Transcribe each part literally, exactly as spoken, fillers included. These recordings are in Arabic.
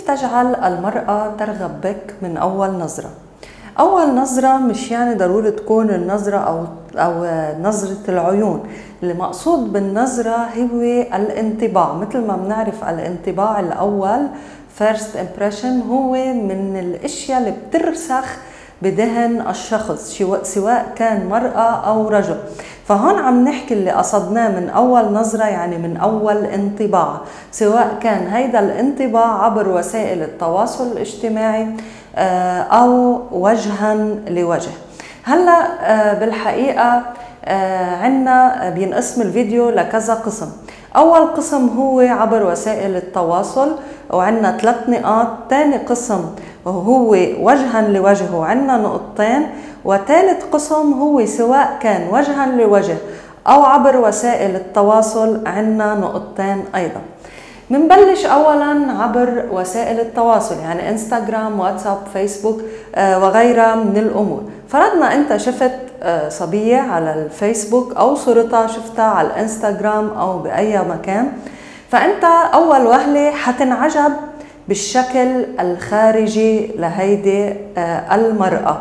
كيف تجعل المرأة ترغب بك من أول نظرة؟ أول نظرة مش يعني ضروري تكون النظرة أو أو نظرة العيون، اللي مقصود بالنظرة هو الانطباع. مثل ما بنعرف الانطباع الأول first impression هو من الأشياء اللي بترسخ بدهن الشخص سواء كان مرأة أو رجل. فهون عم نحكي اللي قصدناه من أول نظرة يعني من أول انطباع، سواء كان هيدا الانطباع عبر وسائل التواصل الاجتماعي أو وجها لوجه. هلأ بالحقيقة عنا بينقسم الفيديو لكذا قسم. أول قسم هو عبر وسائل التواصل وعنا ثلاث نقاط، تاني قسم وهو وجها لوجه وعنا نقطتين، وثالث قسم هو سواء كان وجها لوجه أو عبر وسائل التواصل عنا نقطتين أيضا. منبلش أولا عبر وسائل التواصل يعني انستغرام، واتساب، فيسبوك وغيرها من الأمور. فرضنا أنت شفت صبية على الفيسبوك أو صورتها شفتها على الانستغرام أو بأي مكان، فأنت أول وهلة حتنعجب بالشكل الخارجي لهيدي المرأة.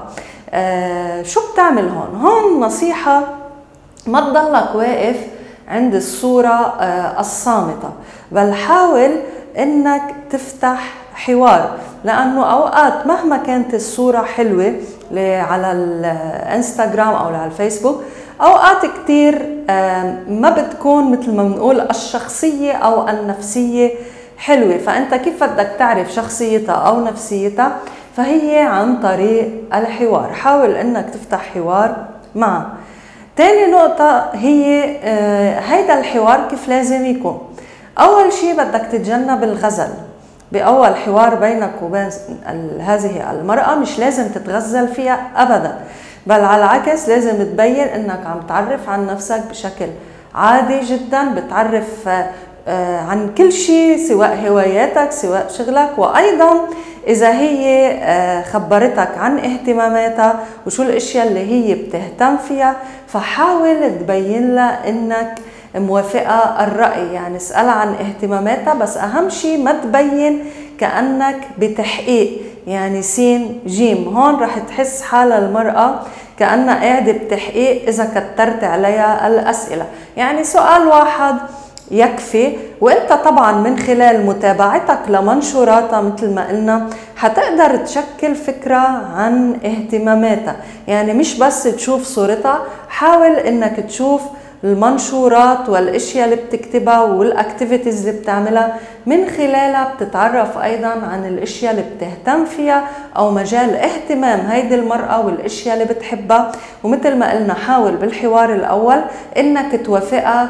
شو بتعمل هون؟ هون نصيحة، ما تضلك واقف عند الصورة الصامتة، بل حاول انك تفتح حوار، لانه اوقات مهما كانت الصورة حلوة على الانستغرام او على الفيسبوك، اوقات كتير ما بتكون مثل ما بنقول الشخصية او النفسية حلوة. فانت كيف بدك تعرف شخصيتها او نفسيتها؟ فهي عن طريق الحوار. حاول انك تفتح حوار معها. تاني نقطة هي هيدا الحوار كيف لازم يكون. أول شيء بدك تتجنب الغزل بأول حوار بينك وبين هذه المرأة، مش لازم تتغزل فيها أبدا، بل على العكس لازم تبين إنك عم تعرف عن نفسك بشكل عادي جدا، بتعرف عن كل شيء سواء هواياتك سواء شغلك، وأيضا إذا هي خبرتك عن اهتماماتها وشو الأشياء اللي هي بتهتم فيها، فحاول تبين لها إنك موافقة الرأي. يعني اسألها عن اهتماماتها، بس أهم شيء ما تبين كأنك بتحقيق، يعني سين جيم. هون رح تحس حالة المرأة كأنها قاعدة بتحقيق إذا كترت عليها الأسئلة. يعني سؤال واحد يكفي، وانت طبعا من خلال متابعتك لمنشوراتها مثل ما قلنا حتقدر تشكل فكرة عن اهتماماتها. يعني مش بس تشوف صورتها، حاول انك تشوف المنشورات والاشياء اللي بتكتبها والاكتيفيتيز اللي بتعملها، من خلالها بتتعرف ايضا عن الاشياء اللي بتهتم فيها او مجال اهتمام هيدي المرأة والاشياء اللي بتحبها. ومثل ما قلنا حاول بالحوار الاول انك توافقها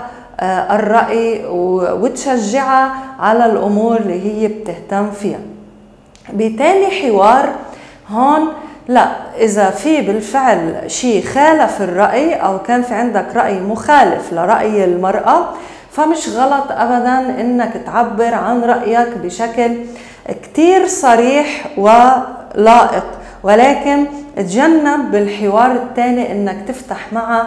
الرأي وتشجعها على الأمور اللي هي بتهتم فيها. بتاني حوار هون لا، إذا في بالفعل شيء خالف الرأي أو كان في عندك رأي مخالف لرأي المرأة، فمش غلط أبدا إنك تعبر عن رأيك بشكل كتير صريح ولائق، ولكن تجنب بالحوار الثاني إنك تفتح معها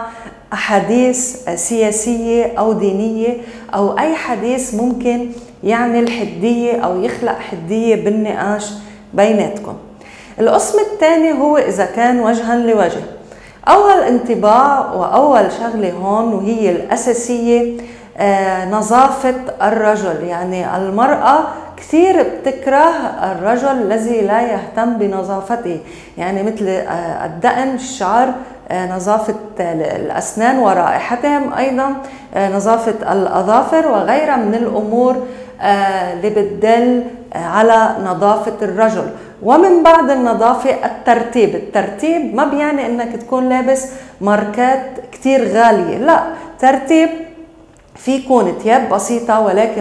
أحاديث سياسية أو دينية أو أي حديث ممكن يعمل حدية أو يخلق حدية بالنقاش بيناتكم. القسم الثاني هو إذا كان وجها لوجه. أول انطباع وأول شغلة هون وهي الأساسية آه نظافة الرجل. يعني المرأة كثير بتكره الرجل الذي لا يهتم بنظافته، يعني مثل آه الدقن، الشعر، نظافة الأسنان ورائحتهم، أيضا نظافة الأظافر وغيرها من الأمور اللي بتدل على نظافة الرجل. ومن بعد النظافة الترتيب. الترتيب ما بيعني انك تكون لابس ماركات كتير غالية، لا، ترتيب في يكون ثياب بسيطة ولكن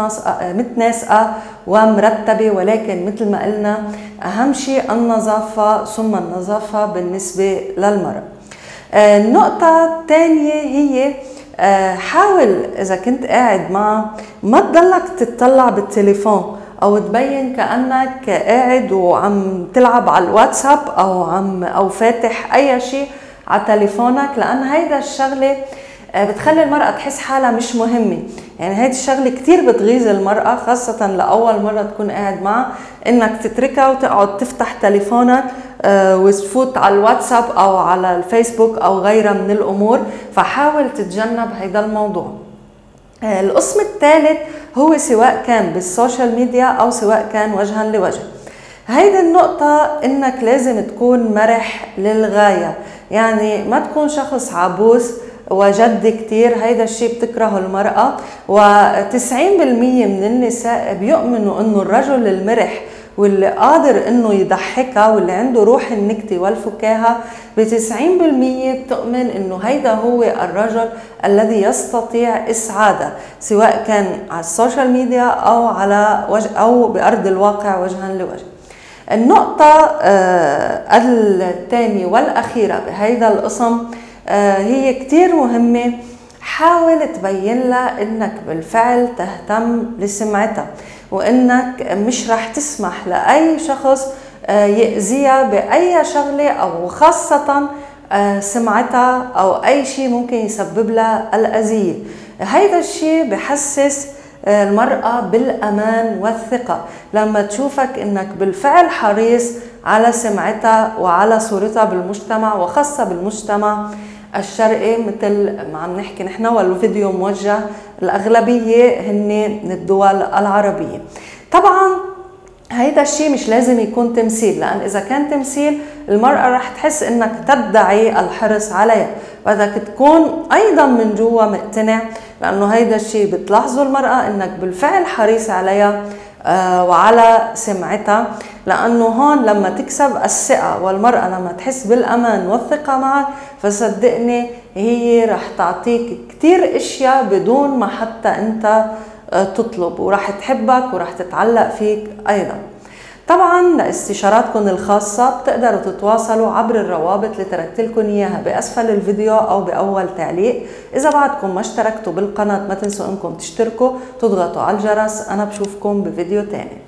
متناسقة ومرتبة، ولكن مثل ما قلنا أهم شيء النظافة ثم النظافة بالنسبة للمرأة. النقطة الثانية هي حاول إذا كنت قاعد معها ما تضلك تتطلع بالتليفون أو تبين كأنك قاعد وعم تلعب على الواتساب أو عم أو فاتح أي شيء على تليفونك، لأن هيدا الشغلة بتخلي المرأة تحس حالها مش مهمة. يعني هيدي الشغلة كتير بتغيظ المرأة، خاصة لأول مرة تكون قاعد معها، إنك تتركها وتقعد تفتح تليفونك وتفوت على الواتساب أو على الفيسبوك أو غيرها من الأمور. فحاول تتجنب هيدا الموضوع. القسم الثالث هو سواء كان بالسوشيال ميديا أو سواء كان وجها لوجه. هيدي النقطة إنك لازم تكون مرح للغاية، يعني ما تكون شخص عبوس وجد كتير. هيدا الشيء بتكرهه المرأة، وتسعين بالمية من النساء بيؤمنوا إنه الرجل المرح واللي قادر إنه يضحكها واللي عنده روح النكتة والفكاهة بتسعين بالمية بتؤمن إنه هيدا هو الرجل الذي يستطيع إسعادها، سواء كان على السوشيال ميديا أو على وجه أو بأرض الواقع وجها لوجه. النقطة آه الثانية والأخيرة بهيدا القسم آه هي كتير مهمة. حاول تبين لها إنك بالفعل تهتم لسمعتها، وإنك مش رح تسمح لأي شخص آه يأذيها بأي شغلة، أو خاصة آه سمعتها أو أي شيء ممكن يسبب لها الأذية. هيدا الشيء بحسس المرأة بالأمان والثقة لما تشوفك إنك بالفعل حريص على سمعتها وعلى صورتها بالمجتمع، وخاصة بالمجتمع الشرقي مثل ما عم نحكي نحن، والفيديو موجه الأغلبية هن من الدول العربية. طبعا هيدا الشيء مش لازم يكون تمثيل، لأن إذا كان تمثيل المرأة رح تحس إنك تدعي الحرص عليها، بدك تكون أيضا من جوا مقتنع، لأنه هيدا الشيء بتلاحظوا المرأة إنك بالفعل حريص عليها آه وعلى سمعتها. لأنه هون لما تكسب الثقة والمرأة لما تحس بالأمان والثقة معك، فصدقني هي رح تعطيك كتير اشياء بدون ما حتى انت تطلب، ورح تحبك ورح تتعلق فيك ايضا. طبعا لاستشاراتكم الخاصة بتقدروا تتواصلوا عبر الروابط اللي تركت لكم اياها باسفل الفيديو او باول تعليق. اذا بعدكم ما اشتركتوا بالقناة ما تنسوا انكم تشتركوا، تضغطوا على الجرس. انا بشوفكم بفيديو تاني.